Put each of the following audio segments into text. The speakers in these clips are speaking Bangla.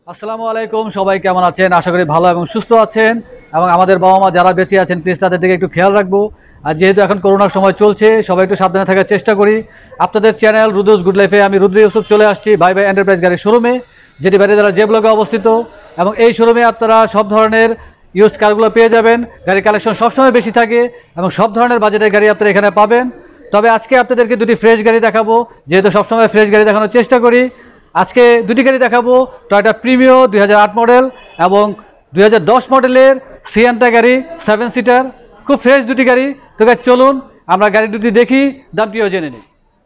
আসসালামু আলাইকুম, সবাই কেমন আছেন? আশা করি ভালো এবং সুস্থ আছেন। এবং আমাদের বাবা মা যারা বেঁচে আছেন প্লিজ তাদের দিকে একটু খেয়াল রাখবো। আর যেহেতু এখন করোনার সময় চলছে, সবাই একটু সাবধানে থাকার চেষ্টা করি। আপনাদের চ্যানেল রুদ্রস গুড লাইফে আমি রুদ্র ইউসুফ চলে আসছি ভাই ভাই এন্টারপ্রাইজ গাড়ির শোরুমে, যেটি বারিধারা যে ব্লকে অবস্থিত। এবং এই শোরুমে আপনারা সব ধরনের ইউজড কারগুলো পেয়ে যাবেন। গাড়ির কালেকশন সবসময় বেশি থাকে এবং সব ধরনের বাজেটের গাড়ি আপনারা এখানে পাবেন। তবে আজকে আপনাদেরকে দুটি ফ্রেশ গাড়ি দেখাবো, যেহেতু সবসময় ফ্রেশ গাড়ি দেখানোর চেষ্টা করি। আজকে দুটি গাড়ি দেখাবো, টয়োটা প্রিমিও 2008 মডেল এবং 2010 মডেলের সিয়েন্টা গাড়ি 7 সিটার, খুব ফ্রেশ দুটি গাড়ি। তো চলুন আমরা গাড়ি দুটি দেখি, দামটিও জেনে নিই।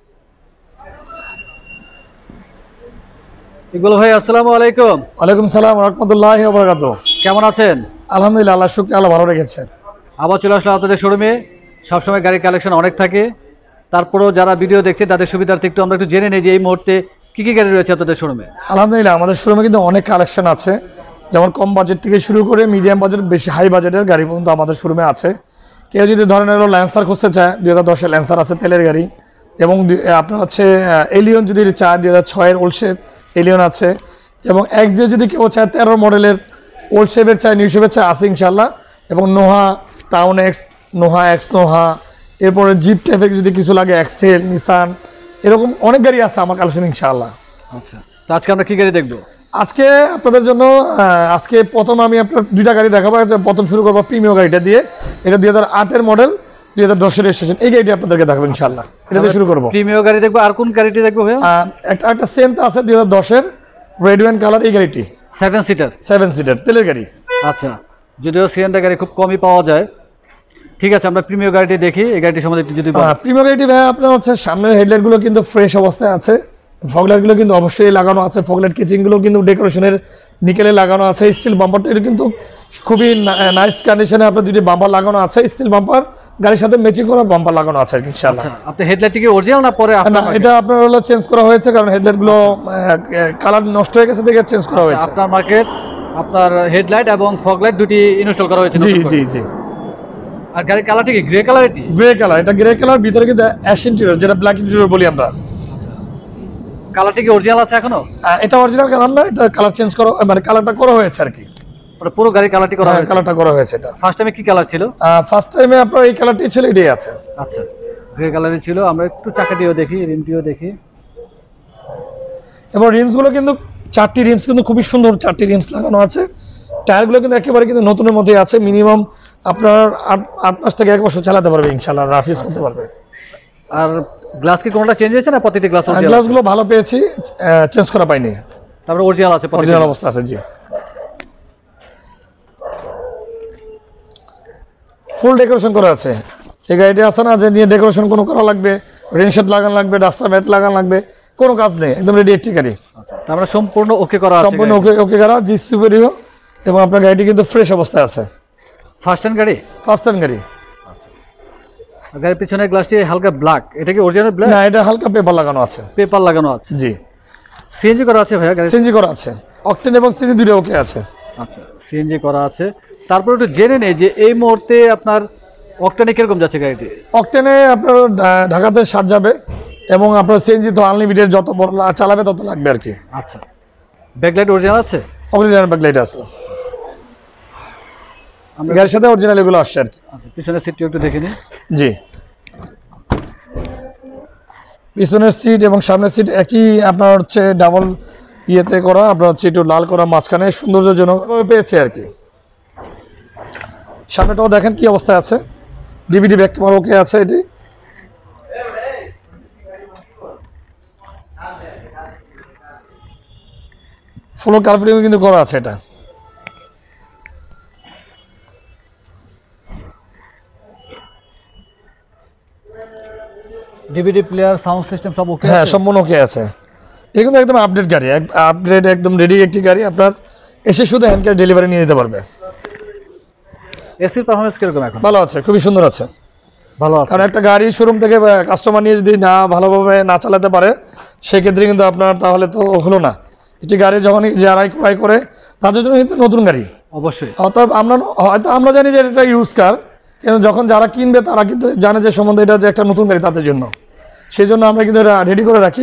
ইকবাল ভাই আসসালামু আলাইকুম। ওয়ালাইকুম সালাম রাহমাতুল্লাহি ওয়া বারাকাতুহু। কেমন আছেন? আলহামদুলিল্লাহ, আল্লাহ শুকর, আল্লাহ ভালো রেখেছেন। আবার চলে আসলাম আপনাদের শোরুমে। সবসময় গাড়ির কালেকশন অনেক থাকে, তারপরেও যারা ভিডিও দেখছে তাদের সুবিধার্থে একটু আমরা একটু জেনে নিই যে এই মুহূর্তে কী কী গাড়ি রয়েছে আপনাদের শোরুমে। আলহামদুলিল্লাহ, আমাদের শোরুমে কিন্তু অনেক কালেকশন আছে, যেমন কম বাজেট থেকে শুরু করে মিডিয়াম বাজেট, বেশি হাই বাজেটের গাড়ি পর্যন্ত আমাদের শোরুমে আছে। কেউ যদি ধরেন ল্যান্সার খুঁজতে চায়, 2010-এর ল্যান্সার আছে তেলের গাড়ি, এবং আপনার হচ্ছে এলিয়ন যদি চায় 2006-এর ওল্ড শেপ এলিয়ন আছে, এবং XJ যদি কেউ চায় 13 মডেলের ওল্ড শেপের চায়, নিউ শেপের চায় আছে ইনশাল্লাহ। এবং Noha town x, Noha x Noha, এরপরে জিপ টাইপের যদি কিছু লাগে এক্সটেল, নিসান, এরকম অনেক গাড়ি আছে আমার কালেকশন ইনশাআল্লাহ। আচ্ছা, তো আজকে আমরা কী গাড়ি দেখবো? আজকে আপনাদের জন্য আজকে প্রথম আমি আপনার দুইটা গাড়ি দেখাবো। প্রথম শুরু করবো প্রিমিও গাড়িটা দিয়ে। এটা 2008-এর মডেল, 2010-এর রেজিস্ট্রেশন। এই গাড়িটি আপনাদেরকে দেখাবো ইনশাআল্লাহ। এটা দিয়ে শুরু করবো। প্রিমিও গাড়ি দেখবো, আর কোন গাড়িটি দেখবো ভাইয়া? একটা সিয়েন্টা আছে 2010-এর রেড ওয়াইন কালার, এই গাড়িটি 7 সিটার। 7 সিটার তেলের গাড়ি। আচ্ছা, যদিও সিয়েন্টা গাড়ি খুব কমই পাওয়া যায়। ঠিক আছে, আমরা প্রিমিও গাড়িটি দেখি। এই গাড়িটি সম্বন্ধে একটু যদি বলেন। প্রিমিও গাড়িটি ভাই আপনার হচ্ছে সামনের হেডলাইটগুলো কিন্তু ফ্রেশ অবস্থায় আছে, ফগলাইটগুলো কিন্তু অবশ্যই লাগানো আছে, ফগলাইট কিচিংগুলো কিন্তু ডেকোরেশনের নিকেলে লাগানো আছে। স্টিল বাম্পারটা এটা কিন্তু খুবই নাইস কন্ডিশনে আপনার দুটি বাম্পার লাগানো আছে, স্টিল বাম্পার গাড়ির সাথে ম্যাচিং করা বাম্পার লাগানো আছে ইনশাআল্লাহ। আচ্ছা, আপনার হেডলাইটটি কি অরিজিনাল না পরে? না, এটা আপনার হলো চেঞ্জ করা হয়েছে, কারণ হেডলাইটগুলো কালার নষ্ট হয়ে গেছে দেখে চেঞ্জ করা হয়েছে। আপনার মার্কেট আপনার হেডলাইট এবং ফগলাইট দুটি ইনস্টল করা হয়েছে? জি জি জি। আর গাড়ির কালারটি কি গ্রে কালার? এটি গ্রে কালার, এটা গ্রে কালার, ভিতরে কিন্তু অ্যাশ ইন্টেরিয়র, যেটা ব্ল্যাক ইন্টেরিয়র বলি আমরা। কালারটি কি অরিজিনাল আছে এখনো? এটা অরিজিনাল কালার না, এটা কালার চেঞ্জ করা, মানে কালারটা করা হয়েছে আর কি। মানে পুরো গাড়ি কালারটি করা হয়েছে? কালারটা করা হয়েছে। এটা ফার্স্ট টাইমে কি কালার ছিল? ফার্স্ট টাইমে আপনার এই কালারটি ছিল, এটাই আছে। আচ্ছা, গ্রে কালারই ছিল। আমরা একটু চাকাটিও দেখি, রিমটিও দেখি। এবং রিমসগুলো কিন্তু 4টি রিমস কিন্তু খুবই সুন্দর, 4টি রিমস লাগানো আছে। টায়ারগুলো কিন্তু একেবারে কিন্তু নতুনের মধ্যেই আছে। মিনিমাম আপনার 8 মাস থেকে 1 বছর চালাতে পারবে ইনশাআল্লাহ, রাফ ইউজ করতে পারবে। আর গ্লাস কি কোনটা চেঞ্জ হয়েছে না প্রতিটি গ্লাস? গ্লাসগুলো ভালো পেয়েছি, চেঞ্জ করা পাইনি। তারপরে অরিজিনাল আছে? অরিজিনাল অবস্থা আছে জি। ফুল ডেকোরেশন করা আছে। এই গাড়িটি আছে না যে নিয়ে ডেকোরেশন কোনো করা লাগবে, রেনশেড লাগানো লাগবে, ডাস্টার ম্যাট লাগানো লাগবে, কোনো কাজ নেই, একদম রেডি একটি গাড়ি। আমরা সম্পূর্ণ ওকে করা আছে? সম্পূর্ণ ওকে করা, জি সুপারিও। এবং আপনার গাড়িটি কিন্তু ফ্রেশ অবস্থায় আছে। ফার্স্ট হ্যান্ড গাড়ি? ফার্স্ট হ্যান্ড গাড়ি। গাড়ির পিছনের গ্লাসটি হালকা ব্ল্যাক, এটা কি অরিজিনাল ব্ল্যাক? না, এটা হালকা পেপার লাগানো আছে। পেপার লাগানো আছে জি। সিএনজি করা আছে ভাইয়া? গাড়ি সিএনজি করা আছে, অকটেন এবং সিএনজি দুটো ওকে আছে। আচ্ছা, সিএনজি করা আছে। তারপর একটু জেনে নেই যে এই মুহূর্তে আপনার অকটেনে কিরকম যাচ্ছে গাড়িটি? অকটেনে আপনার ঢাকাতে 60 যাবে, এবং আপনার সিএনজি তো আনলিমিটেড, যত বড় চালাবে তত লাগবে আর কি। আচ্ছা, ব্যাকলাইট অরিজিনাল আছে? অরিজিনাল ব্যাকলাইট আছে, গাড়ির সাথে অরিজিনাল এগুলো আসছে আর কি। আচ্ছা, পিছনের সিটটি একটু দেখে নিন। জি, পিছনের সিট এবং সামনের সিট একই আপনার হচ্ছে ডাবল ইয়েতে করা, আপনার হচ্ছে একটু লাল করা, মাঝখানে সৌন্দর্যজনক পেয়েছে আর কি। সামনেটাও দেখেন কি অবস্থায় আছে, ডিভিডি ব্যাক ক্যামেরা ওকে আছে। এটি ফ্লোর কার্পেটিং কিন্তু করা আছে। এটা ডিভিডি প্লেয়ার, সাউন্ড সিস্টেম সব ওকে? হ্যাঁ, সম্পূর্ণ ওকে আছে। এটা কিন্তু একদম আপডেট গাড়ি, আপডেট একদম রেডি একটি গাড়ি। আপনার এসে শুধু হ্যান্ড ক্যাশ ডেলিভারি নিয়ে যেতে পারবে। এসির পারফরম্যান্স কিরকম এখন? ভালো আছে, খুবই সুন্দর আছে। ভালো আছে, কারণ একটা গাড়ি শোরুম থেকে কাস্টমার নিয়ে যদি না ভালোভাবে না চালাতে পারে, সেক্ষেত্রে কিন্তু আপনার তাহলে তো হলো না। একটি গাড়ি যখন যারাই ক্রয় করে তাদের জন্য কিন্তু নতুন গাড়ি অবশ্যই। অতএব আমরা জানি যে এটা ইউজ কার, কিন্তু যখন যারা কিনবে তারা কিন্তু জানে যে সম্বন্ধে এটা যে একটা নতুন গাড়ি তাদের জন্য, সেই জন্য আমরা কিন্তু এটা রেডি করে রাখি।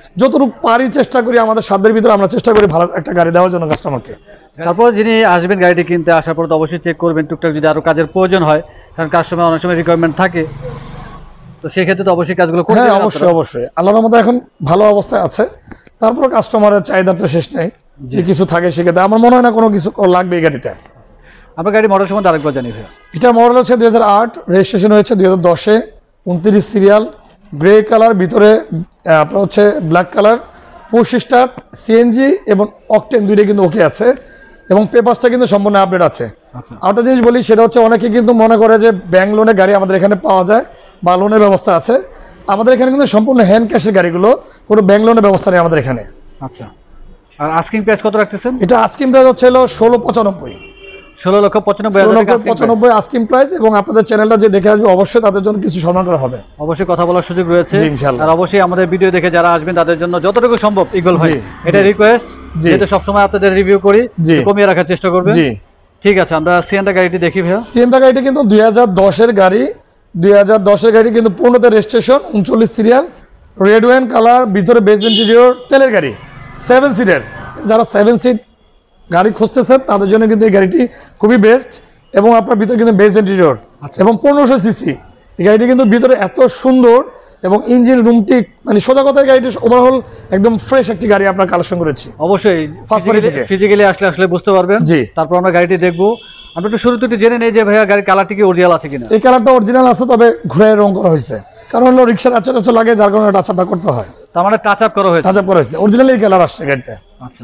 যতটুকু পারি চেষ্টা করি, আমাদের সাধ্যের ভিতরে আমরা চেষ্টা করি ভালো একটা গাড়ি দেওয়ার জন্য কাস্টমারকে। তারপর যিনি আসবেন গাড়িটি কিনতে আসার পর তো অবশ্যই চেক করবেন টুকটাক যদি আরও কাজের প্রয়োজন হয়, কারণ কাস্টমার অনেক সময় রিকোয়ারমেন্ট থাকে, তো সেক্ষেত্রে তো অবশ্যই কাজগুলো করতে হ্যাঁ অবশ্যই অবশ্যই। আল্লাহর রহমতে এখন ভালো অবস্থায় আছে, তারপর কাস্টমারের চাহিদা তো শেষ নেই, যে কিছু থাকে সেক্ষেত্রে আমার মনে হয় না কোনো কিছু লাগবে এই গাড়িটা। আপনার গাড়ি মডেল সম্বন্ধে আরেকবার জানি ভাইয়া। এটা মডেল হচ্ছে 2008, রেজিস্ট্রেশন হয়েছে 2010-এ, 29 সিরিয়াল, গ্রে কালার, ভিতরে আপনার হচ্ছে black colour, push start, CNG এবং অকটেন দুইটা কিন্তু ওকে আছে, এবং পেপারসটা কিন্তু সম্পূর্ণ আপডেট আছে। আরেকটা জিনিস বলি, সেটা হচ্ছে অনেকে কিন্তু মনে করে যে ব্যাংক লোনের গাড়ি আমাদের এখানে পাওয়া যায় বা লোনের ব্যবস্থা আছে, আমাদের এখানে কিন্তু সম্পূর্ণ হ্যান্ড ক্যাশের গাড়িগুলো, কোনো ব্যাংক লোনের ব্যবস্থা নেই আমাদের এখানে। আচ্ছা, আর আস্কিং প্রাইস কত রাখতেছেন? এটা আস্কিং প্রাইস হচ্ছে 1695, 16,95,000 আস্কিং প্রাইস, এবং আপনাদের চ্যানেলটা যে দেখে আসবে অবশ্যই তাদের জন্য কিছু সম্মান করা হবে, অবশ্যই কথা বলার সুযোগ রয়েছে ইনশাআল্লাহ। আর অবশ্যই আমাদের ভিডিও দেখে যারা আসবেন তাদের জন্য যতটুকু সম্ভব ইগল ভাই এটা রিকোয়েস্ট, যেহেতু সবসময় আপনাদের রিভিউ করি, কমিয়ে রাখার চেষ্টা করবেন। ঠিক আছে, আমরা সিয়েন্টা গাড়িটি দেখি ভাইয়া। সিয়েন্টা গাড়িটি কিন্তু 2010-এর গাড়ি, 2010-এর গাড়ি কিন্তু 15-তে registration, 39 serial, red wine colour, ভিতরে বেজ ইন্টেরিয়র, তেলের গাড়ি, 7 সিটের। যারা 7 সিট গাড়ি খুঁজতেছেন তাদের জন্য কিন্তু এই গাড়িটি খুবই বেস্ট, এবং আপনার ভিতরে কিন্তু বেজ ইন্টেরিয়র এবং 1500 সিসি। এই গাড়িটি কিন্তু ভিতরে এত সুন্দর, এবং ইঞ্জিন রুমটি মানে সোজা কথায় গাড়িটি ওভারঅল একদম ফ্রেশ একটি গাড়ি আপনার কালেকশন করেছি। অবশ্যই ফিজিক্যালি আসলে বুঝতে পারবেন, তারপর আমরা গাড়িটি দেখবো। আমরা একটু শুরুতে একটু জেনে নেই যে ভাইয়া গাড়ির কালারটি কি অরিজিনাল আছে কিনা। এই কালারটা অরিজিনাল আছে, তবে ঘুরে রং করা হয়েছে, কারণ হলো রিক্সার টাচ লাগে, যার কারণে টাচ আপটা করতে হয়, তার মানে টাচ আপ করা হয়েছে। টাচ আপ করা হয়েছে, অরিজিনাল এই কালার আসছে গাড়িটা। আচ্ছা,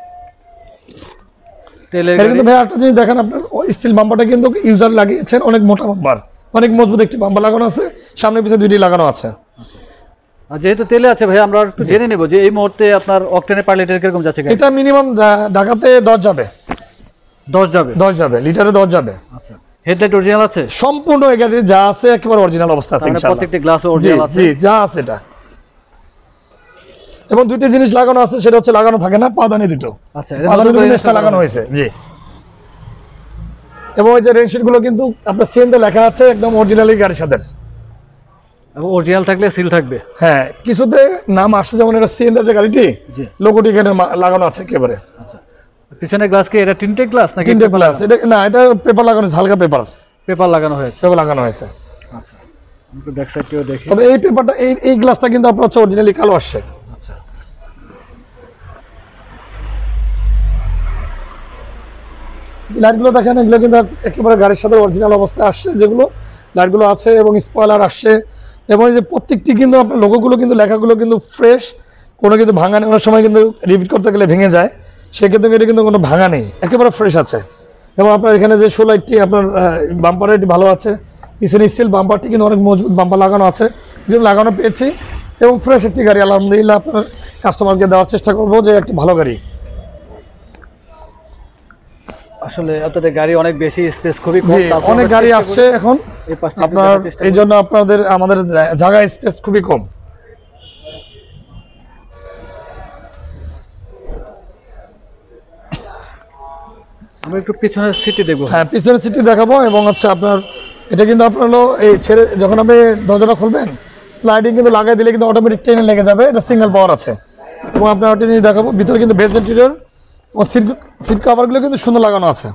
কিন্তু ভাই একটা জিনিস দেখেন, আপনার স্টিল বাম্পারটা কিন্তু ইউজার লাগিয়েছেন, অনেক মোটা বাম্পার, অনেক মজবুত একটি বাম্পার লাগানো আছে, সামনে পিছনে দুইটি লাগানো আছে। আর যেহেতু তেলে আছে ভাই, আমরা একটু জেনে নেব যে এই মুহূর্তে আপনার অকটেনের পার লিটার কিরকম যাচ্ছে? এটা মিনিমাম ঢাকাতে 10 যাবে, 10 যাবে, লিটারে 10 যাবে। আচ্ছা, হেডলাইট অরিজিনাল আছে সম্পূর্ণ, এই গাড়ির যা আছে একেবারে অরিজিনাল অবস্থা আছে ইনশাআল্লাহ, প্রত্যেকটি গ্লাস অরিজিনাল আছে, জি যা আছে এটা। এবং দুইটা জিনিস লাগানো আছে, সেটা হচ্ছে লাগানো থাকে না, পাদানি দুটো। আচ্ছা, পাদানি জিনিসটা লাগানো হয়েছে, জি। এবং ওই যে রেনশিট গুলো কিন্তু আপনার সিএনতে লেখা আছে, একদম অরিজিনালি গাড়ির সাথে, এবং অরিজিনাল থাকলে সিল থাকবে। হ্যাঁ, কিছুতে নাম আসছে, যেমন এটা সিএনতে যে গাড়িটি, লোগোটি এখানে লাগানো আছে একেবারে। আচ্ছা, পিছনে গ্লাস কি এটা টিনটেড গ্লাস নাকি? টিনটেড গ্লাস, এটা না, এটা পেপার লাগানো আছে, হালকা পেপার লাগানো হয়েছে, পেপার লাগানো হয়েছে। আচ্ছা, আমরা ব্যাক সাইডটিও দেখি। তবে এই পেপারটা, এই গ্লাসটা কিন্তু আপনার হচ্ছে অরিজিনালি কালো আসছে। আচ্ছা, লাইটগুলো দেখেন, এগুলো কিন্তু একেবারে গাড়ির সাথে অরিজিনাল অবস্থায় আসছে, যেগুলো লাইটগুলো আছে, এবং স্পয়লার আসছে, এবং এই যে প্রত্যেকটি কিন্তু আপনার লোগোগুলো কিন্তু লেখাগুলো কিন্তু ফ্রেশ, কোনো কিন্তু ভাঙা নেই। অনেক সময় কিন্তু রিপিট করতে গেলে ভেঙে যায়, সেক্ষেত্রে এটা কিন্তু কোনো ভাঙা নেই, একেবারে ফ্রেশ আছে। এবং আপনার এখানে যে শো লাইটটি আপনার বাম্পারটি ভালো আছে, পিছনে স্টিল বাম্পারটি কিন্তু অনেক মজবুত বাম্পার লাগানো আছে, কিন্তু লাগানো পেয়েছি, এবং ফ্রেশ একটি গাড়ি আলহামদুলিল্লাহ আপনার কাস্টমারকে দেওয়ার চেষ্টা করবো যে একটি ভালো গাড়ি। আসলে আপনাদের গাড়ি অনেক বেশি, স্পেস খুবই কম, অনেক গাড়ি আসছে এখন আপনার, এই জন্য আমাদের জায়গা স্পেস খুবই কম। আমরা একটু পিছনের সিটটি দেখবো। হ্যাঁ, পিছনের সিটটি দেখাবো, এবং হচ্ছে আপনার এটা কিন্তু আপনার হলো এই ছেড়ে যখন আপনি দরজাটা খুলবেন, স্লাইডিং কিন্তু লাগাই দিলে কিন্তু অটোমেটিক ট্রেনে লেগে যাবে, এটা সিঙ্গেল পাওয়ার আছে। এবং আপনার একটা জিনিস দেখাবো, ভিতরে কিন্তু বেজ ইন্টেরিয়র ও সিট কভারগুলো কিন্তু সুন্দর লাগানো আছে,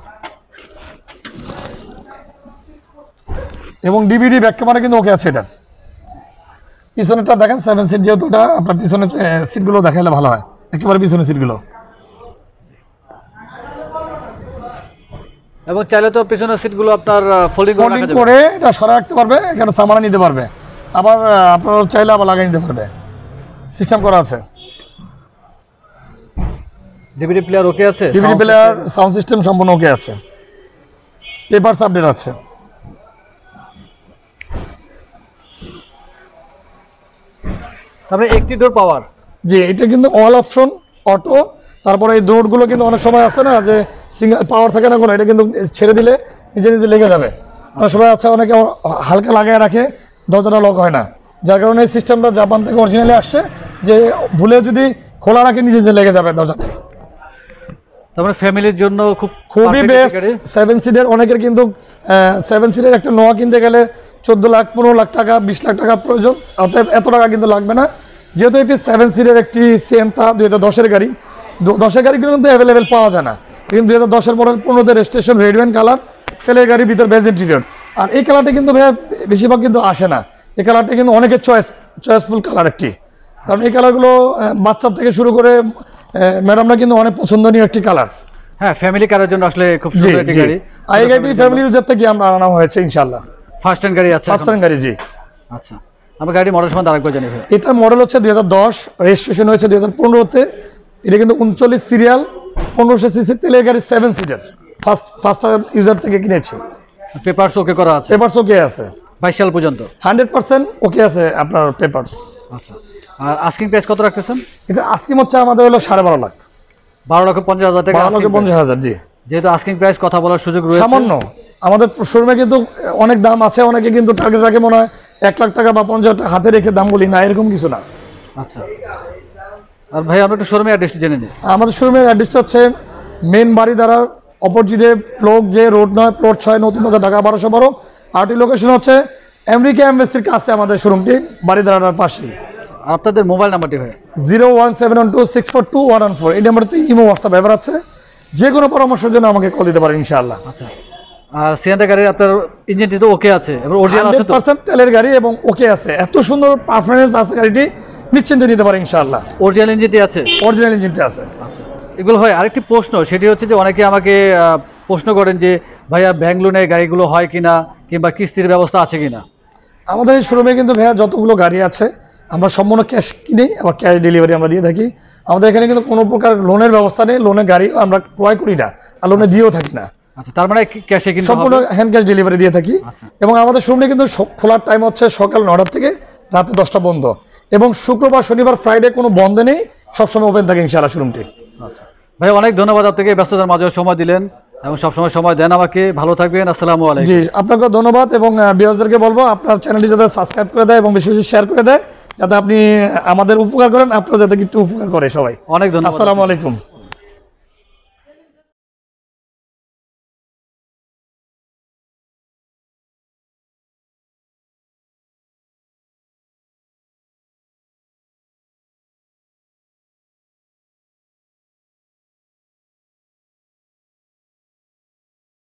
এবং ডিভিডি ব্যাক ক্যামেরা কিন্তু ওকে আছে। এটা পিছনেরটা দেখেন, 7 সিট, যেহেতু এটা আপনার পিছনের সিটগুলো দেখালে ভালো হয়, একেবারে পিছনের সিটগুলো। এবং চাইলে তো পিছনের সিটগুলো আপনার ফোল্ডিং করে এটা সরা রাখতে পারবে, এখানে সামানা নিতে পারবে, আবার আপনার চাইলে আবার লাগিয়ে নিতে পারবে, সিস্টেম করা আছে। ডিভিডি প্লেয়ার ওকে আছে, ডিভিডি প্লেয়ার, সাউন্ড সিস্টেম সম্পূর্ণ ওকে আছে, পেপারস আপডেট আছে। তারপরে একটি ডোর পাওয়ার, জি এটা কিন্তু অল অপশন অটো। তারপরে এই ডোরগুলো কিন্তু অনেক সময় আছে না যে সিঙ্গেল পাওয়ার থাকে না কোনো, এটা কিন্তু ছেড়ে দিলে নিজে নিজে লেগে যাবে। অনেক সময় আছে, অনেকে হালকা লাগায় রাখে, দরজাটা লক হয় না, যার কারণে এই সিস্টেমটা জাপান থেকে অরিজিনালি আসছে, যে ভুলে যদি খোলা রাখে নিজে নিজে লেগে যাবে দরজাটা। তারপরে ফ্যামিলির জন্য খুবই বেস্ট। 7 সিটের অনেকের কিন্তু 7 সিটের একটা নোয়া কিনতে গেলে 14 লাখ 15 লাখ টাকা 20 লাখ টাকা প্রয়োজন, অতএব এত টাকা কিন্তু লাগবে না। যেহেতু একটি 7 সিটের একটি সিয়েন্তা 2010-এর গাড়ি, 10-এর গাড়িগুলো কিন্তু অ্যাভেলেবেল পাওয়া যায় না, কিন্তু 2010-এর মডেল 15-তে রেজিস্ট্রেশন, রেড ওয়াইন কালার, তেলের গাড়ির ভিতর বেজ ইন্টেরিয়র। আর এই কালারটা কিন্তু ভাইয়া বেশিরভাগ কিন্তু আসে না, এই কালারটা কিন্তু অনেকের চয়েসফুল কালার একটি, কারণ এই কালারগুলো বাচ্চার থেকে শুরু করে ম্যাডামরা কিন্তু অনেক পছন্দনীয় একটি কালার। হ্যাঁ, ফ্যামিলি কারের জন্য আসলে খুব সুন্দর একটি গাড়ি। আর এই গাড়িটি ফ্যামিলি ইউজার থেকে আমরা আনা হয়েছে ইনশাআল্লাহ। ফার্স্ট হ্যান্ড গাড়ি আছে? ফার্স্ট হ্যান্ড গাড়ি, জি। আচ্ছা, আমরা গাড়ি মডেল সম্বন্ধে আরেকবার জানি ভাই। এটা মডেল হচ্ছে 2010, রেজিস্ট্রেশন হয়েছে 2015-তে। এটা কিন্তু 39 সিরিয়াল, 1500 সিসি তেলের গাড়ি, 7 সিটার। ফার্স্ট ইউজার থেকে কিনেছি। পেপারস ওকে করা আছে? পেপারস ওকে আছে 22 সাল পর্যন্ত 100% ওকে আছে আপনার পেপারস। আচ্ছা, আর আস্কিং প্রাইস কত রাখতেছেন? এটা আস্কিং হচ্ছে আমাদের হলো 12.5 লাখ। 12,50,000 টাকা? 12,50,000, জি। যেহেতু আস্কিং প্রাইস কথা বলার সুযোগ রয়েছে, সামান্য আমাদের শোরুমে কিন্তু অনেক দাম আছে, অনেকে কিন্তু টার্গেট রাখে মনে হয় 1 লাখ টাকা বা 50,000 টাকা হাতে রেখে দাম বলি না, এরকম কিছু না। আচ্ছা, আর ভাই আমরা একটু শোরুমের অ্যাড্রেসটা জেনে নিই। আমাদের শোরুমের অ্যাড্রেসটা হচ্ছে মেন বাড়িধারার অপোজিটে ব্লক যে রোড 9 প্লট 6 নতুন বাজার, ঢাকা 1212। আরটি লোকেশন হচ্ছে আমেরিকা এমবেসির কাছে আমাদের শোরুমটি, বাড়িধারার পাশে। আর আপনাদের মোবাইল নাম্বারটি ভাই? 01712642114। এই নাম্বারতে ইমো হোয়াটসঅ্যাপ ব্যবহার আছে, যে কোনো পরামর্শের জন্য আমাকে কল দিতে পারেন ইনশাআল্লাহ। আচ্ছা, আর সিয়েন্টা গাড়ির আপনার ইঞ্জিনটি তো ওকে আছে এবং অরিজিনাল আছে তো? 100% তেলের গাড়ি এবং ওকে আছে, এত সুন্দর পারফরম্যান্স আছে গাড়িটি, নিশ্চিন্তে নিতে পারে ইনশাআল্লাহ। অরিজিনাল ইঞ্জিনটি আছে? অরিজিনাল ইঞ্জিনটা আছে। আচ্ছা, এগুলো হয়। আরেকটি প্রশ্ন, সেটি হচ্ছে যে অনেকে আমাকে প্রশ্ন করেন যে ভাইয়া ব্যাংক লোনে গাড়িগুলো হয় কিনা, কিংবা কিস্তির ব্যবস্থা আছে কিনা? আমাদের এই শোরুমে কিন্তু ভাইয়া যতগুলো গাড়ি আছে আমরা সম্পূর্ণ ক্যাশ কিনে আবার ক্যাশ ডেলিভারি আমরা দিয়ে থাকি। আমাদের এখানে কিন্তু কোনো প্রকার লোনের ব্যবস্থা নেই, লোনের গাড়ি আমরা ক্রয় করি না আর লোনে দিয়েও থাকি না। আচ্ছা, তার মানে ক্যাশে কিন্তু সম্পূর্ণ হ্যান্ড ক্যাশ ডেলিভারি দিয়ে থাকি। এবং আমাদের শোরুমে কিন্তু খোলার টাইম হচ্ছে সকাল 9টা থেকে রাতে 10টা বন্ধ, এবং শুক্রবার, শনিবার, ফ্রাইডে কোনো বন্ধ নেই, সবসময় ওপেন থাকে ইনশাআল্লাহ শোরুমটি। আচ্ছা ভাই, অনেক ধন্যবাদ আপনাকে, ব্যস্ততার মাঝে সময় দিলেন এবং সবসময় সময় দেন আমাকে। ভালো থাকবেন, আসসালামু আলাইকুম। জি, আপনাকে ধন্যবাদ, এবং ভিউয়ার্সদেরকে বলবো আপনার চ্যানেলটি যাতে সাবস্ক্রাইব করে দেয় এবং বেশি বেশি শেয়ার করে দেয়, যাতে আপনি আমাদের উপকার করেন, আপনারা যাতে একটু উপকার করে সবাই। অনেক ধন্যবাদ। আসসালামু আলাইকুম।